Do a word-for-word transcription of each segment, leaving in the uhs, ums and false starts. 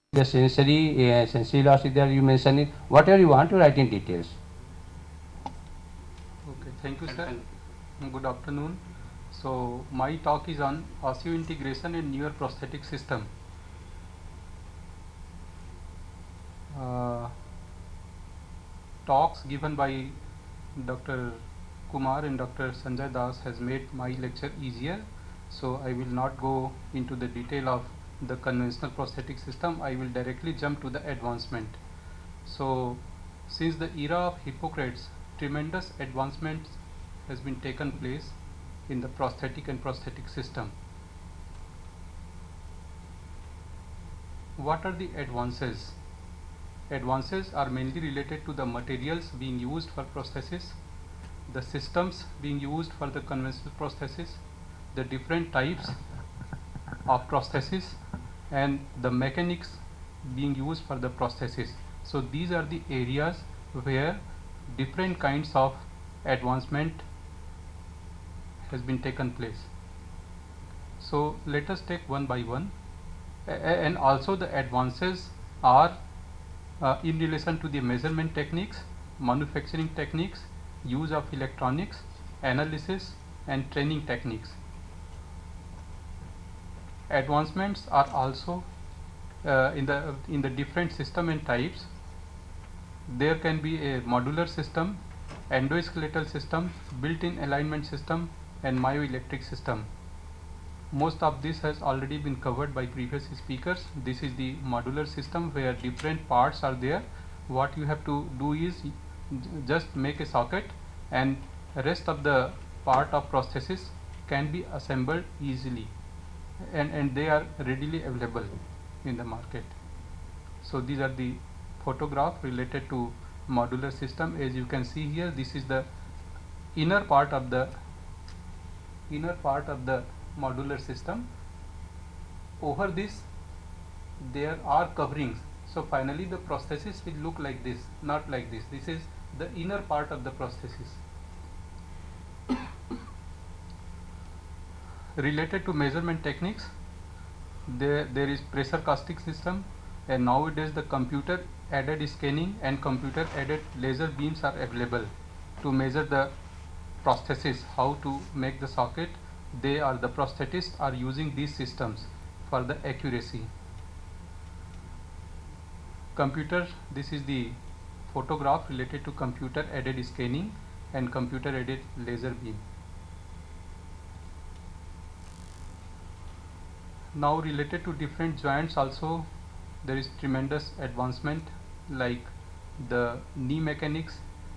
the sensory uh, sensory loss is there, you mention it. Whatever you want to write in details. Okay, thank you, sir. Good afternoon. So my talk is on osseointegration in neuroprosthetic system. Uh, talks given by Doctor Kumar and Doctor Sanjay Das has made my lecture easier. So I will not go into the detail of the conventional prosthetic system. I will directly jump to the advancement. So since the era of Hippocrates, tremendous advancements has been taken place in the prosthetic and prosthetic system. What are the advances? Advances are mainly related to the materials being used for prosthesis, the systems being used for the conventional prosthesis, the different types of prosthesis, and the mechanics being used for the prosthesis. So these are the areas where different kinds of advancement has been taken place. So let us take one by one. A and also the advances are uh, in relation to the measurement techniques, manufacturing techniques, use of electronics, analysis and training techniques. Advancements are also uh, in the in the different system and types. There can be a modular system, endoskeletal system, built-in alignment system and myoelectric system. Most of this has already been covered by previous speakers. This is the modular system where different parts are there. What you have to do is just make a socket and rest of the part of prosthesis can be assembled easily, and, and they are readily available in the market. So these are the photograph related to modular system. As you can see here, this is the inner part of the inner part of the modular system. Over this there are coverings, so finally the prosthesis will look like this, not like this. This is the inner part of the prosthesis. Related to measurement techniques, there there is pressure casting system, and nowadays the computer aided scanning and computer aided laser beams are available to measure the prosthesis, how to make the socket. They are the prosthetists are using these systems for the accuracy. Computer, this is the photograph related to computer aided scanning and computer aided laser beam. Now related to different joints also, there is tremendous advancement, like the knee mechanics,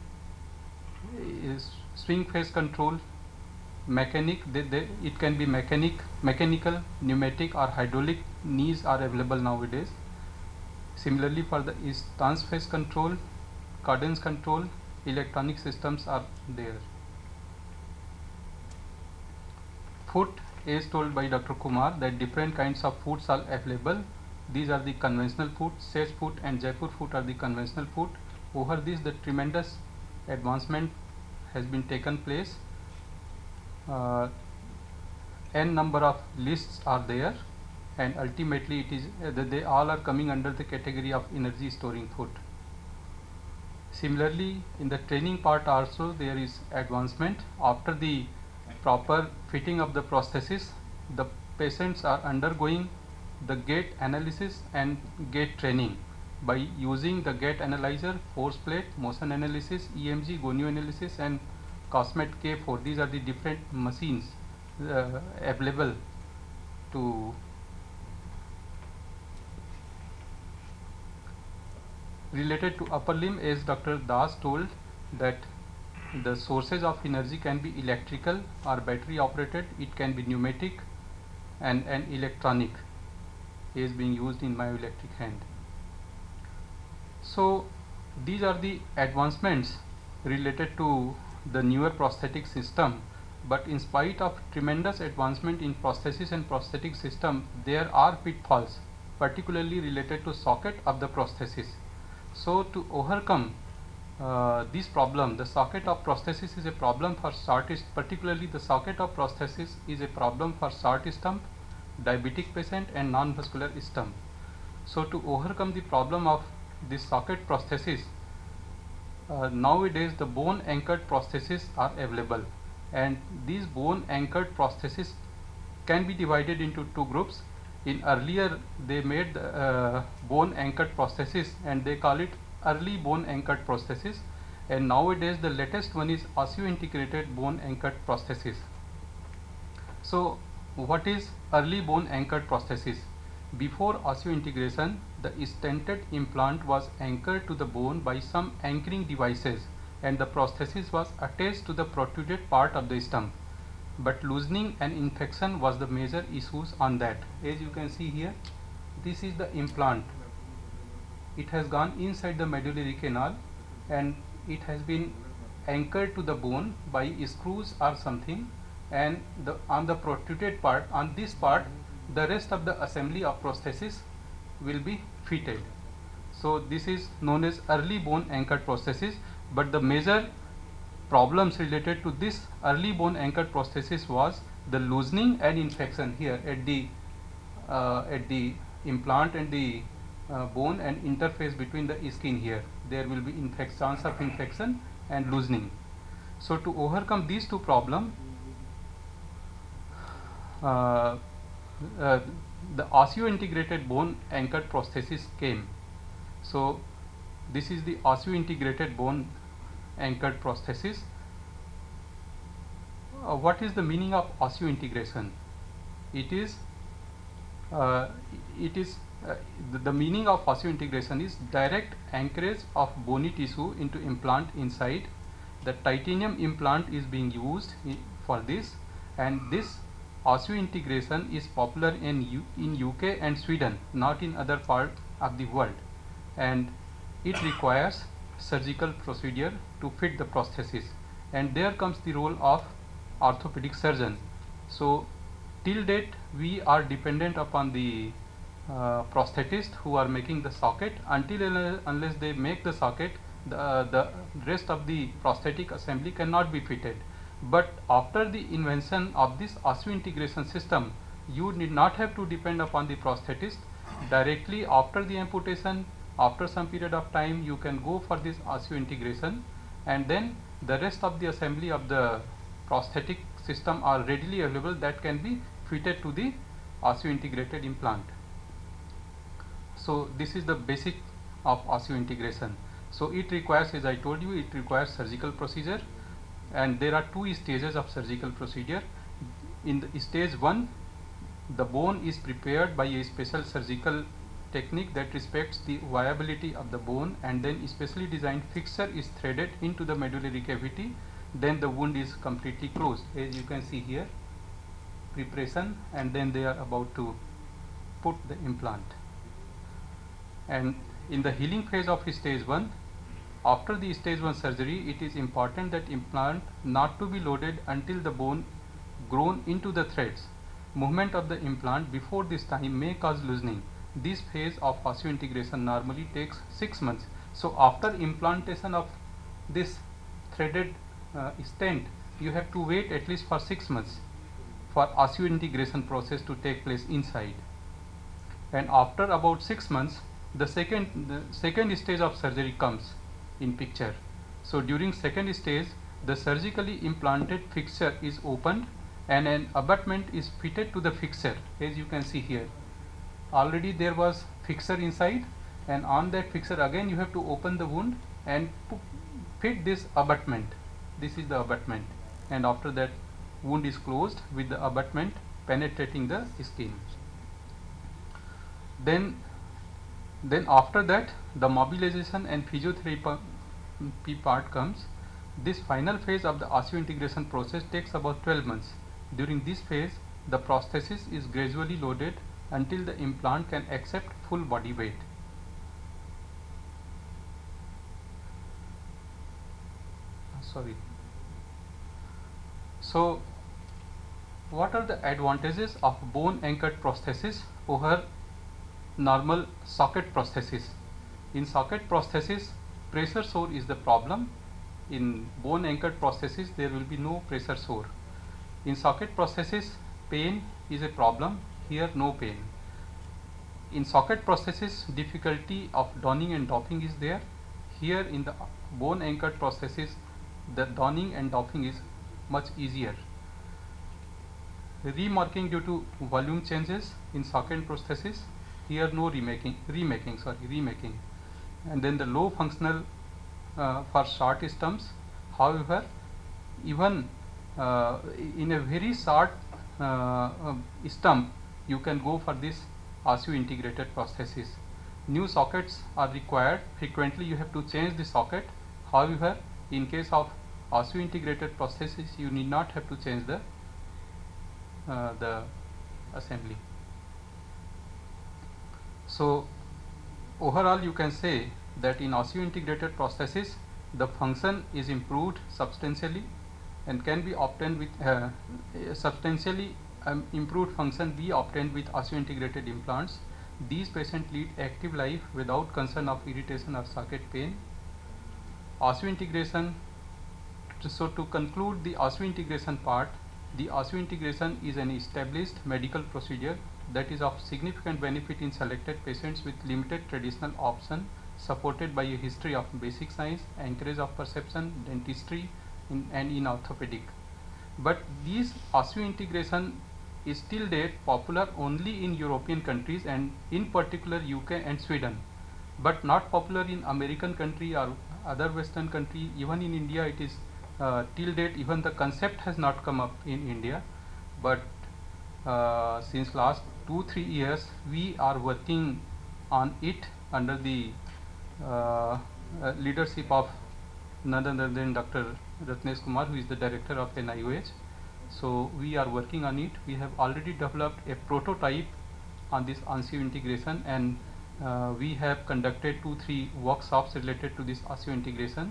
is swing phase control, mechanic, they, they, it can be mechanic, mechanical, pneumatic or hydraulic knees are available nowadays. Similarly for the stance phase control, cadence control, electronic systems are there. Foot, as told by Doctor Kumar, that different kinds of foots are available. These are the conventional foot, Sage foot and Jaipur foot are the conventional foot. Over this the tremendous advancement has been taken place. Uh, n number of lists are there, and ultimately it is uh, they all are coming under the category of energy storing foot. Similarly in the training part also there is advancement. After the proper fitting of the prosthesis, the patients are undergoing the gait analysis and gait training by using the gait analyzer, force plate, motion analysis, E M G, gonio analysis and Cosmet K four. These are the different machines uh, available to related to upper limb. As Doctor Das told, that the sources of energy can be electrical or battery operated, it can be pneumatic and, and electronic is being used in myoelectric hand. So these are the advancements related to the newer prosthetic system, but in spite of tremendous advancement in prosthesis and prosthetic system, there are pitfalls particularly related to socket of the prosthesis. So to overcome uh, this problem, the socket of prosthesis is a problem for short, particularly the socket of prosthesis is a problem for short stump, diabetic patient and non-vascular stump. So to overcome the problem of this socket prosthesis, uh, nowadays the bone anchored prostheses are available, and these bone anchored prostheses can be divided into two groups. In earlier they made the, uh, bone anchored prosthesis and they call it early bone anchored prosthesis, and nowadays the latest one is osseointegrated bone anchored prosthesis. So what is early bone anchored prosthesis? Before osseointegration, the stented implant was anchored to the bone by some anchoring devices and the prosthesis was attached to the protruded part of the stump. But loosening and infection was the major issues on that. As you can see here, this is the implant. It has gone inside the medullary canal and it has been anchored to the bone by screws or something, and the on the protruded part, on this part, the rest of the assembly of prosthesis will be fitted. So this is known as early bone anchored prosthesis, but the major problems related to this early bone anchored prosthesis was the loosening and infection here at the uh, at the implant and the uh, bone and interface between the skin here. There will be infection, chance of infection and loosening. So to overcome these two problems, uh, uh, the osseointegrated bone anchored prosthesis came. So this is the osseointegrated bone anchored prosthesis. Uh, what is the meaning of osseointegration? It is uh, it is uh, the, the meaning of osseointegration is direct anchorage of bony tissue into implant inside. The titanium implant is being used for this, and this osseointegration is popular in U in U K and Sweden, not in other parts of the world, and it requires surgical procedure to fit the prosthesis, and there comes the role of orthopedic surgeon. So till date we are dependent upon the uh, prosthetist who are making the socket. Until unless they make the socket, the, uh, the rest of the prosthetic assembly cannot be fitted. But after the invention of this osseointegration system, you need not have to depend upon the prosthetist. Directly after the amputation, after some period of time, you can go for this osseointegration, and then the rest of the assembly of the prosthetic system are readily available that can be fitted to the osseointegrated implant. So this is the basic of osseointegration. So it requires, as I told you, it requires surgical procedure, and there are two stages of surgical procedure. In the stage one, the bone is prepared by a special surgical technique that respects the viability of the bone, and then specially designed fixture is threaded into the medullary cavity. Then the wound is completely closed. As you can see here, preparation, and then they are about to put the implant. And in the healing phase of stage one, after the stage one surgery, it is important that implant not to be loaded until the bone grown into the threads. Movement of the implant before this time may cause loosening. This phase of osseointegration normally takes six months. So after implantation of this threaded uh, stent, you have to wait at least for six months for osseointegration process to take place inside. And after about six months, the second the second stage of surgery comes in picture. So during second stage, the surgically implanted fixture is opened and an abutment is fitted to the fixture. As you can see here, already there was fixture inside, and on that fixture again you have to open the wound and fit this abutment. This is the abutment, and after that wound is closed with the abutment penetrating the skin. Then then after that, the mobilization and physiotherapy part comes. This final phase of the osseointegration process takes about twelve months. During this phase, the prosthesis is gradually loaded until the implant can accept full body weight. Sorry. So, what are the advantages of bone anchored prosthesis over normal socket prosthesis? In socket prosthesis, pressure sore is the problem. In bone anchored prosthesis, there will be no pressure sore. In socket prosthesis, pain is a problem. Here, no pain. in socket prosthesis, difficulty of donning and doffing is there. Here in the bone anchored prosthesis, the donning and doffing is much easier. Remarking due to volume changes in socket prosthesis, here no remaking, remaking, sorry, remaking. And then the low functional uh, for short stumps. However, even uh, in a very short uh, uh, stump, you can go for this osseointegrated prosthesis. New sockets are required. Frequently you have to change the socket. However, in case of osseointegrated prosthesis, you need not have to change the uh, the assembly. So overall you can say that in osseointegrated prosthesis, the function is improved substantially and can be obtained with uh, substantially um, improved function be obtained with osseointegrated implants. These patients lead active life without concern of irritation or socket pain. Osseointegration, so to conclude the osseointegration part, the osseointegration is an established medical procedure that is of significant benefit in selected patients with limited traditional option, supported by a history of basic science, anchorage of perception, dentistry, in, and in orthopedic. But this osseointegration is till date popular only in European countries and in particular U K and Sweden, but not popular in American country or other Western country. Even in India it is uh, till date, even the concept has not come up in India, but uh, since last two three years we are working on it under the uh, uh, leadership of none other than Doctor Ratnesh Kumar, who is the director of N I O H. So we are working on it. We have already developed a prototype on this osseointegration, and uh, we have conducted two three workshops related to this osseointegration.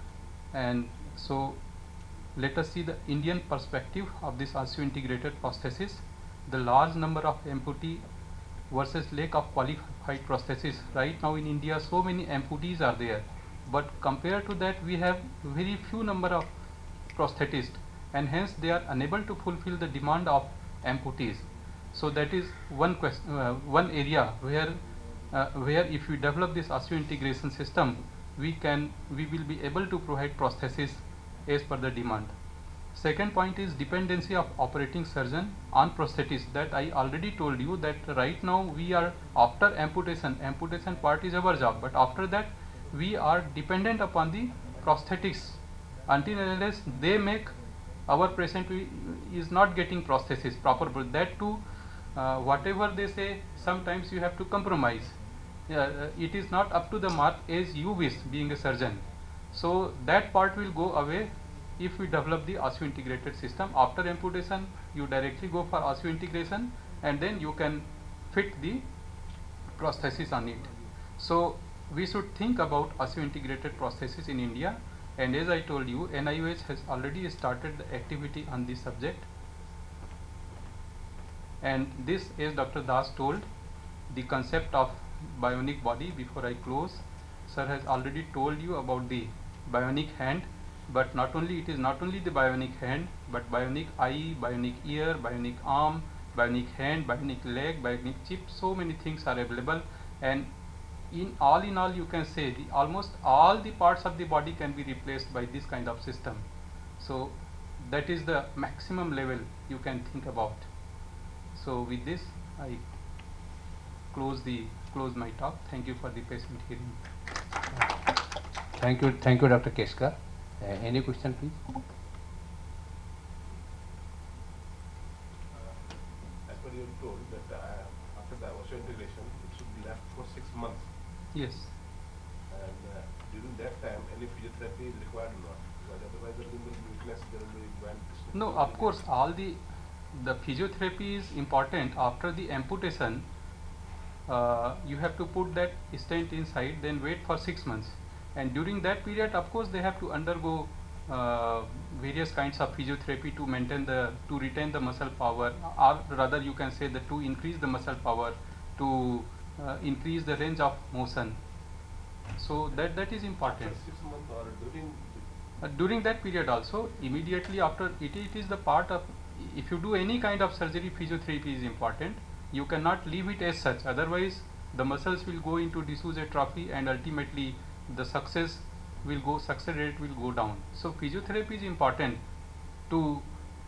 And so let us see the Indian perspective of this osseointegrated prosthesis. The large number of amputee versus lack of qualified prosthesis. Right now in India so many amputees are there, but compared to that we have very few number of prosthetists, and hence they are unable to fulfill the demand of amputees. So that is one question, uh, one area where uh, where if we develop this osseointegration system, we can we will be able to provide prosthesis as per the demand. Second point is dependency of operating surgeon on prosthetists. That I already told you that right now we are after amputation, amputation part is our job, but after that we are dependent upon the prosthetics until and unless they make our patient is not getting prosthesis proper. But that too, uh, whatever they say, sometimes you have to compromise. Uh, it is not up to the mark as you wish, being a surgeon. So that part will go away if we develop the osseointegrated system. After amputation you directly go for osseointegration, and then you can fit the prosthesis on it. So we should think about osseointegrated prosthesis in India, and as I told you, N I O H has already started the activity on this subject. And this, as Doctor Das told, the concept of bionic body. Before I close, sir has already told you about the bionic hand, but not only it is not only the bionic hand, but bionic eye, bionic ear, bionic arm, bionic hand, bionic leg, bionic chip. So many things are available, and in all in all you can say the almost all the parts of the body can be replaced by this kind of system. So that is the maximum level you can think about. So with this I close the close my talk. Thank you for the patient hearing. Thank you, thank you, Doctor Keskar. Uh, any question, please? As per you told that uh, after the osseointegration it should be left for six months. Yes. And uh, during that time, any physiotherapy is required or not? Because otherwise there will be weakness, there will be joint. No, of course, all the the physiotherapy is important. After the amputation, uh, you have to put that stent inside, then wait for six months. And during that period, of course, they have to undergo uh, various kinds of physiotherapy to maintain the, to retain the muscle power, or rather you can say that to increase the muscle power, to uh, increase the range of motion. So that that is important. After six months or during Uh, during that period also, immediately after it, it is the part of, if you do any kind of surgery, physiotherapy is important. You cannot leave it as such, otherwise the muscles will go into disuse atrophy, and ultimately the success will go success rate will go down. So physiotherapy is important to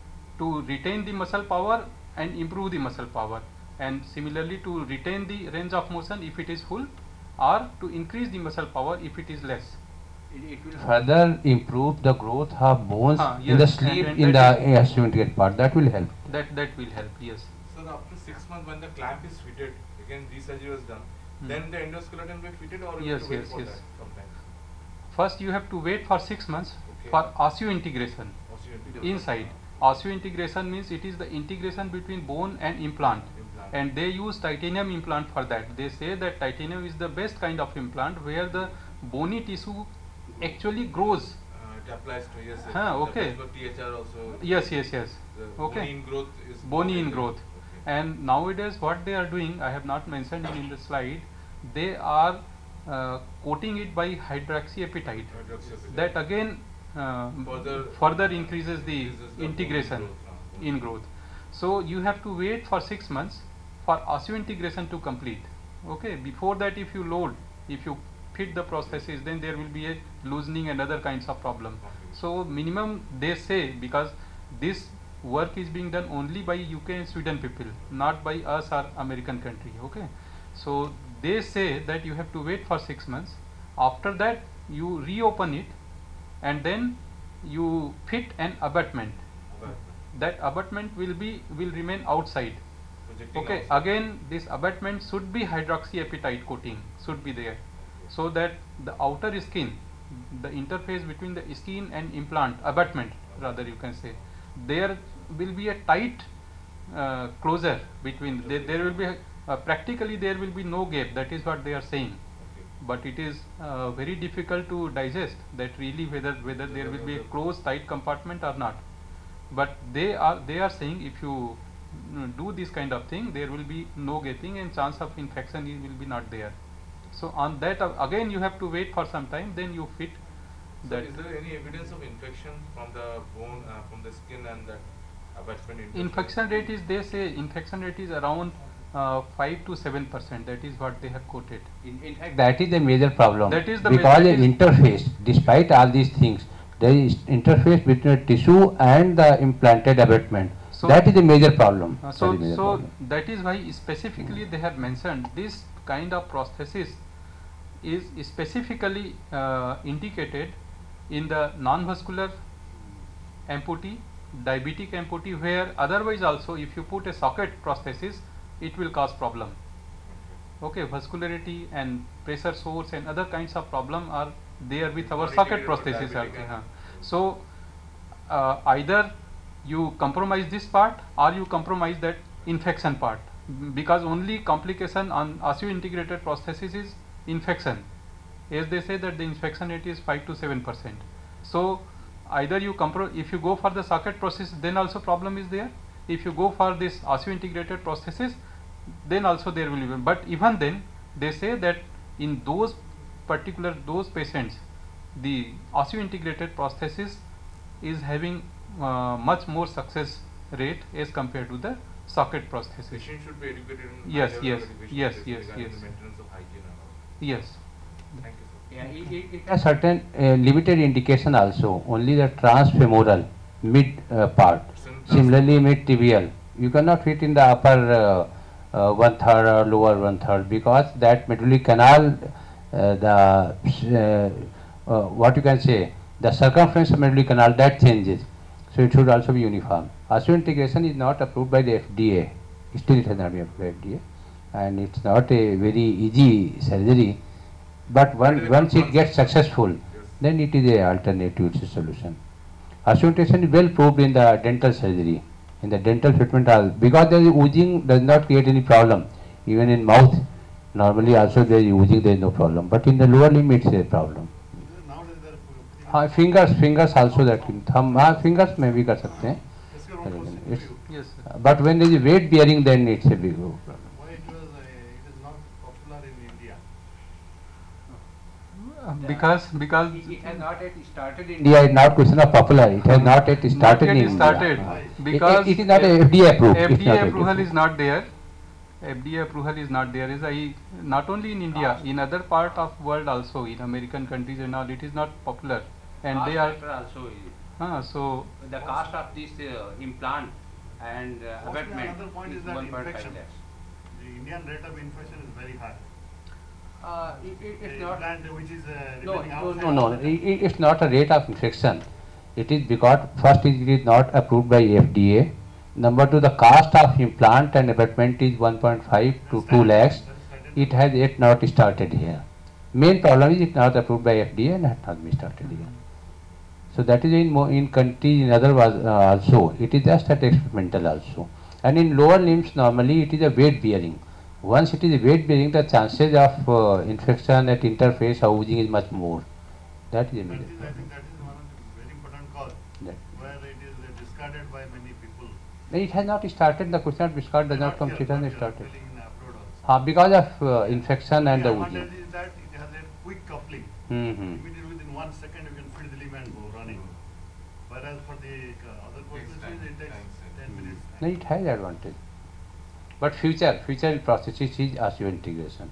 to retain the muscle power and improve the muscle power, and similarly to retain the range of motion if it is full, or to increase the muscle power if it is less. It, it will further improve the growth of bones Ah, in the yes, sleeve, and- and in the that asymmetrical part. That will help. That that will help. Yes. So now after six months when the clamp is fitted, again resurgery was done, Hmm. then the endoskeleton will be fitted, or you Yes, have to wait yes, for yes. that sometimes? First, you have to wait for six months Okay. for osseointegration Osteointegration. inside. Osseointegration means it is the integration between bone and implant, Implant. and they use titanium implant for that. They say that titanium is the best kind of implant where the bony tissue actually grows. Uh, it applies to yes. yes. Huh, It okay. applies for T H R also. Yes, yes, yes. The Okay. bony ingrowth is Bony more ingrowth. Okay. And nowadays what they are doing, I have not mentioned it in the slide, they are uh, coating it by hydroxyapatite. Hydroxyapatite. That again uh, Further- further increases the increases the integration bone growth, uh, in growth. So you have to wait for six months for osseointegration to complete. Okay, before that if you load, if you fit the prosthesis, then there will be a loosening and other kinds of problem. So minimum they say, because this work is being done only by U K and Sweden people, not by us or American country. Okay, so they say that you have to wait for six months. After that you reopen it, and then you fit an abutment. But That abutment will be will remain outside. projecting Okay, outside. again this abutment should be hydroxyapatite coating, should be there, so that the outer skin, the interface between the skin and implant, abutment rather you can say, there will be a tight uh, closure between, there, there will be a, uh, practically there will be no gap, that is what they are saying. Okay. But it is uh, very difficult to digest that really whether whether there will be a closed tight compartment or not. But they are they are saying if you mm, do this kind of thing, there will be no gaping and chance of infection is, will be not there. So on that uh, again you have to wait for some time, then you fit So that. is there any evidence of infection from the bone, uh, from the skin and that abutment? interface? Infection rate is, they say infection rate is around uh, five to seven percent. That is what they have quoted. In, in fact, that is the major problem. That is the because ma- the that is- interface, despite all these things, there is interface between the tissue and the implanted abutment. So- that is the major problem. Uh, That so is major so problem. that is why specifically they have mentioned this kind of prosthesis is specifically uh, indicated in the non-vascular amputee, diabetic amputee, where otherwise also if you put a socket prosthesis, it will cause problem. Okay, vascularity and pressure source and other kinds of problem are there with It's our not socket indicated for prosthesis diabetic also. and- huh. So uh, either you compromise this part or you compromise that infection part, B- because only complication on osseointegrated prosthesis is infection. As they say that the infection rate is five to seven percent. So either you compro if you go for the socket prosthesis, then also problem is there. If you go for this osseointegrated prosthesis, then also there will be. But even then, they say that in those particular those patients, the osseointegrated prosthesis is having uh, much more success rate as compared to the socket prosthesis. Patient should be educated in Yes, high-level yes, education yes, basic yes, regarding yes. the maintenance of hygiene and all. Yes. Thank you, sir. Yeah, it, it, it has certain uh, limited indication also, only the transfemoral mid uh, part. Some Similarly, mid tibial. You cannot fit in the upper uh, uh, one third or lower one third, because that medullary canal, uh, the uh, uh, what you can say, the circumference of medullary canal, that changes. So it should also be uniform. Osseointegration is not approved by the F D A. Still, it has not been approved by F D A, and it's not a very easy surgery. But But one, it once is it gets successful, Yes. then it is a alternative, it's a solution. Osseointegration is well proved in the dental surgery, in the dental treatment, al- because there is oozing does not create any problem. Even in mouth, normally also there is oozing, there is no problem. But in the lower limb, it's a problem. Nowadays they are putting हाँ, fingers, fingers also that thumb, हाँ, fingers में भी कर सकते हैं. It's around for It's, C P U. Yes, sir. but when there is weight bearing, then it's a big problem. Why it was uh, it is not popular in India? Uh, because because It has not yet started in India. It's not question of popular. It has not yet started not in yet India. started Uh, It- it- because it is not a F D A approved. It's F D A not approval approved. is not there, F D A approval is not there. Is I not only in India, in other part of world also, in American countries and all, it is not popular, and Cost they are. factor also is. Uh, so The cost of this uh, implant and uh, Mostly abutment another point is is that one point five infection. lakhs. The Indian rate of infection is very high. Uh, it, it, The it's not. implant which is uh, No, remaining no, outside no, no. of the- It, it- it's not a rate of infection. It is because first it is not approved by F D A. Number two, the cost of implant and abutment is one point five to two lakhs. It has yet not started here. Main problem is it not approved by F D A and has not been started here. So that is in mo in countries in other was uh, also. It is just at experimental also. And in lower limbs normally it is a weight bearing. Once it is a weight bearing, the chances of uh, infection at interface or oozing is much more. That is a That major is, I problem. think that is one of the very important cause That- where it is uh, discarded by many people. No, it has not started. The question of discard does not come. here, It has not not here, started. actually in abroad also. Uh, because of uh, infection and the The oozing. advantage is that it has a quick coupling. Mm-hmm. Immediately within one second you can feed the limb and go running. Whereas for the uh, other Takes processes time, it takes time, ten time. minutes. No, it has advantage. But future, future processes is osseointegration.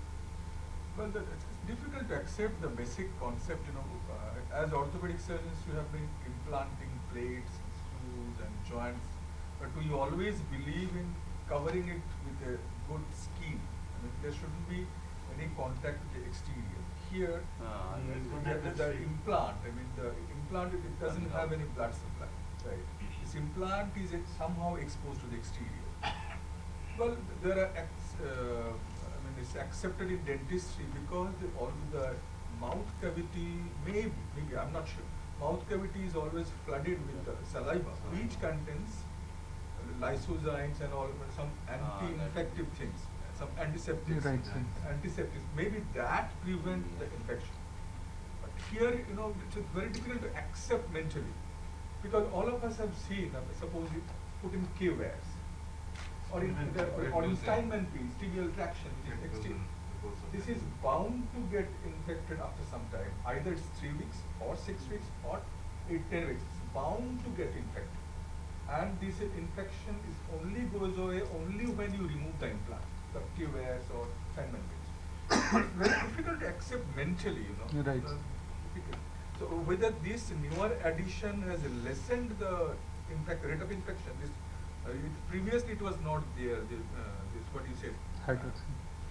Well, the, it's it's difficult to accept the basic concept, you know, uh, as orthopedic surgeons you have been implanting plates, screws and joints, but we always believe in covering it with a good skin. I mean, there shouldn't be any contact with the exterior. Here, Ah, mm, yes. the, the, the implant, I mean, the implant, it, it doesn't have any blood supply, right? This implant is ex- somehow exposed to the exterior. Well, there are, ex- uh, I mean, it's accepted in dentistry because the, all the mouth cavity, maybe, maybe, I'm not sure. Mouth cavity is always flooded with the saliva, which contains uh, lysozymes and all, but some Ah, anti-infective that- things, some antiseptics. Right, sir. Antiseptics, maybe that prevent the infection. But here, you know, it's it's very difficult to accept mentally. Because all of us have seen, uh, suppose you put in K-wares, or in, Even the, it or in goes in. Steinman pins, tibial traction, which is It goes exti- in, it goes in. this is bound to get infected after some time. Either it's three weeks, or six weeks, or eight, ten weeks. It's bound to get infected. And this infection is only goes away only when you remove the implant, the K-wares or Steinman pins. It's very difficult to accept mentally, you know. Right. Uh, difficult. So whether this newer addition has lessened the impact rate of infection, this uh, it, previously it was not there. This, uh, this what you said. hydroxy.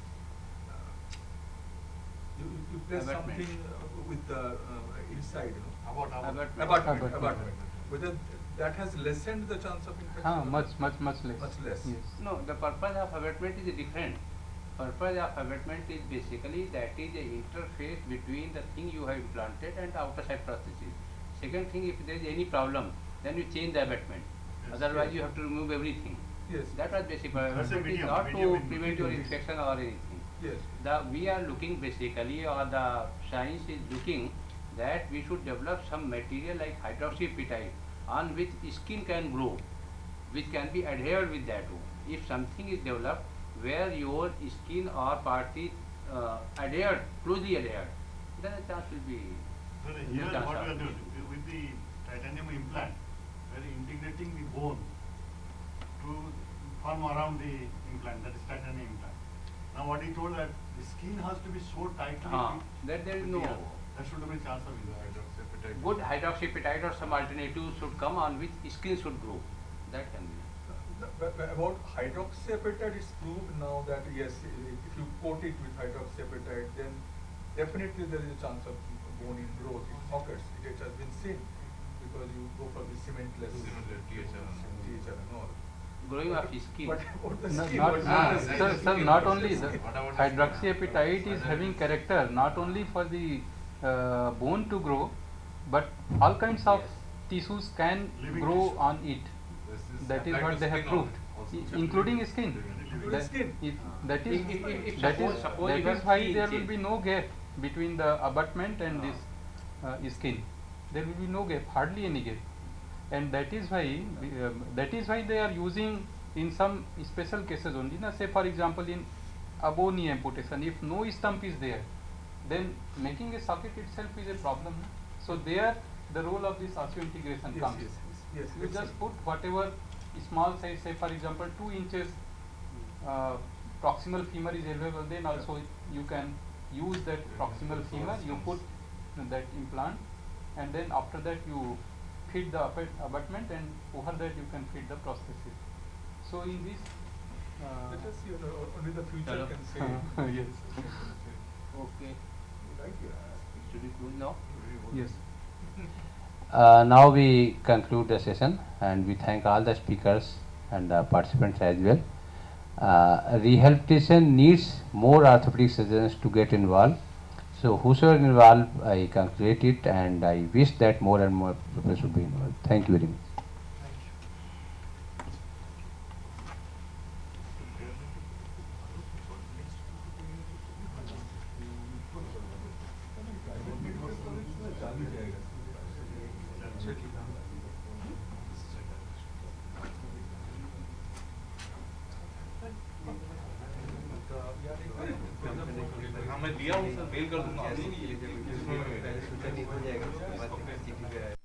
Uh, you, you you press Abutment. something uh, with the uh, inside, you know. About, about. Abutment. Abutment, Abutment. abutment. Whether that has lessened the chance of infection. Ah, or much, not? much, much less. Much less. Yes. No, the purpose of abutment is different. Purpose of abutment is basically that is the interface between the thing you have implanted and the outer side prosthesis. Second thing, if there is any problem, then you change the abutment. Yes, Otherwise, yes. you have to remove everything. Yes. That was basic. Abutment That's a is medium, not medium to in prevent your between. infection or anything. Yes. The we are looking basically, or the science is looking that we should develop some material like hydroxyapatite on which skin can grow, which can be adhered with that one. If something is developed where your skin or part is uh, adhered, closely adhered, then the chance will be. So the- no here chance what of we are doing, issue. we- with the titanium implant, we are integrating the bone to form around the implant, that is titanium implant. Now what he told that the skin has to be so tightly. Ah, that there is with no. the- There should be chance of infection. Hydroxyapatite. Good hydroxyapatite or some alternative should come on which skin should grow. That can be. The- but- but About hydroxyapatite, it's proved now that yes, i- if you coat it with hydroxyapatite, then definitely there is a chance of bone ingrowth. It occurs. It, it has been seen because you go for the cementless, Cementless, T H R. T H R and all. Growing of skin. But about the No, skin, not, what ah, is the sir, skin? sir, not only the What about the hydroxyapatite is skin? having character not only for the uh, bone to grow, but all kinds of Yes. tissues can Living grow tissue. on it. This is That is applied what to they have skin proved, also. i- including skin. Including That- skin. If that is If- if- if- if that suppose- is suppose that you is have why three there will inches. be no gap between the abutment and this uh, skin. There will be no gap, hardly any gap, and that is why we, um, that is why they are using in some special cases only. Na, say for example in above knee amputation, if no stump is there, then making a socket itself is a problem. Na? So there the role of this osseointegration Yes, comes. yes, yes, yes, You excellent. just put whatever small size, say for example two inches uh, proximal femur is available, then also you can use that proximal femur, you put that implant, and then after that you fit the abutment, and over that you can fit the prosthesis. So in this uh, Let us see, you know, only the future Hello. can say. Yes. Okay. Right, yeah. Should we close now? Yes. Uh, now we conclude the session, and we thank all the speakers and the participants as well. Uh, rehabilitation needs more orthopedic surgeons to get involved. So whosoever involved, I congratulate it, and I wish that more and more people should be involved. Thank you very much. हाँ मैं दिया हूँ sir, mail कर दूंगा। पहले सोचा नहीं हो जाएगा, उसके बाद